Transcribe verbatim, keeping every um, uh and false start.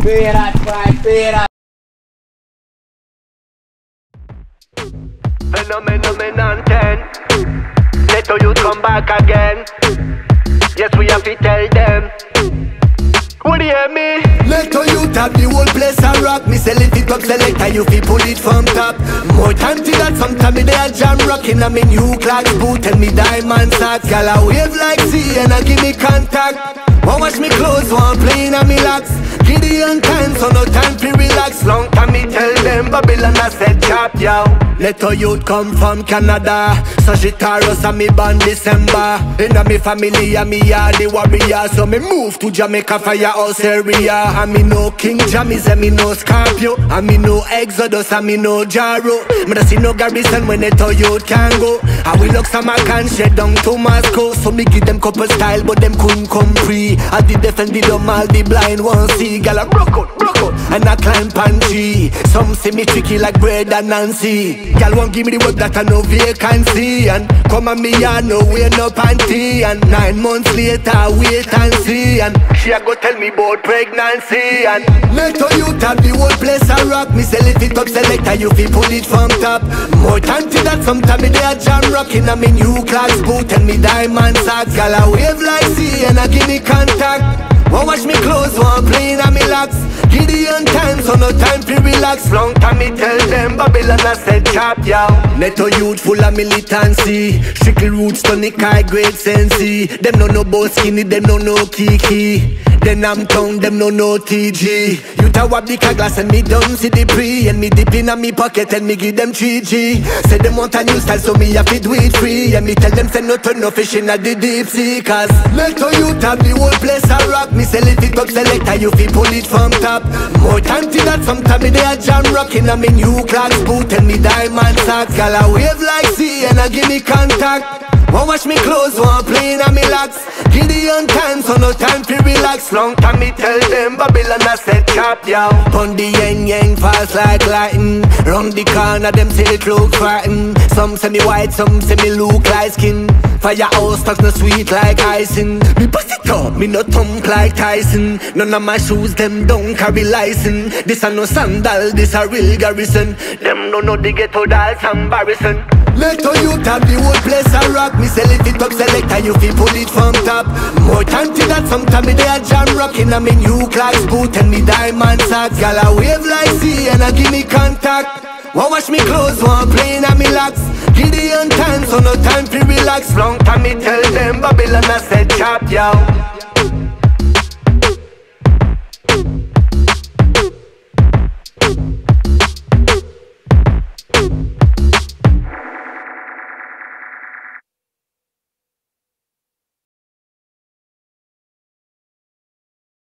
Pay that fight, pay that. Phenomenon ten. Neto Yuth come back again. Yes, we have to tell them. What do you hear me? Neto Yuth have the whole place a rock. Me sell it up selector, you fi pull it from top. More time to that, sometime me there jam rocking. I'm in new clocks, boot and me diamond socks. Girl I wave like sea and I give me contact. Won't wash me clothes, won't play in a me locks. Gideon time, so no time to relax. Long time me tell them Babylon I said chop yo. Neto Yuth come from Canada, Sagittarius and me born December. Inna me family and me are the warrior, so me move to Jamaica firehouse area. And me no King Jammys and me no Scorpio, and me no Exodus and me no Jaro. Me da see no garrison when Neto Yuth can go. I will look some I can shed down to Moscow. So me give them couple style but them couldn't come free. I did defend the dumb, all the blind one see. Girl I broke out, broke out, and I climb pan tree. Some see me tricky like bread and Nancy. Girl won't give me the work that I no vacancy. And come on me I no wear no panty. And nine months later wait and see. And she a go tell me about pregnancy. And Neto Yuth have the whole place a rock. Me sell it it up selector, you fi pull it from top. More time to that, sometime me there jam rocking. I'm in new clocks, boot and me diamond socks. Girl I wave like sea and I give me contact. Won't wash me clothes, won't play in a me locks. Gideon time, so no time to relax. Long time me tell them Babylon I said chop yo. Neto Yuth full of militancy. Strictly roots tonic high grade sensei. Them no no bow skinny, them no no kiki. Then I'm tongue, them no no T G. You ta wap the car glass and me don't see the pre. And me dip in a me pocket and me give them three G. Say them want a new style so me have to do it free. And me tell them say no turn no fish in a the deep sea. Cause Neto Yuth have the whole place a rock. Me sell it it up selector, you fi pull it from top. More time to that, sometime me there jam rocking. I'm in new clocks, boot and me diamond socks. Girl I wave like sea and I give me contact. Won't wash me clothes, won't play in a me locks. Gideon time, so no time to relax. Long time me tell them Babylon I said chop yo. Pon the yang yang fast like lightning. Round the corner them say it look frightened. Some say me white, some say me look like skin. Firehouse talks no sweet like icing. Me bust it up, me no thump like Tyson. None of my shoes them don't carry license. This a no sandal, this a real garrison. Them no know the ghetto dolls embarrassing. Neto Yuth have the whole place a rock. Me sell it it up selector, you fi pull it from top. More time to that, sometime me there jam rocking. I'm in new clocks, boot and me diamond socks. Girl I wave like sea and I give me contact. Won't wash me clothes, won't play in a me locks. Gideon time, so no time to relax. Long time me tell them Babylon I said chop yo.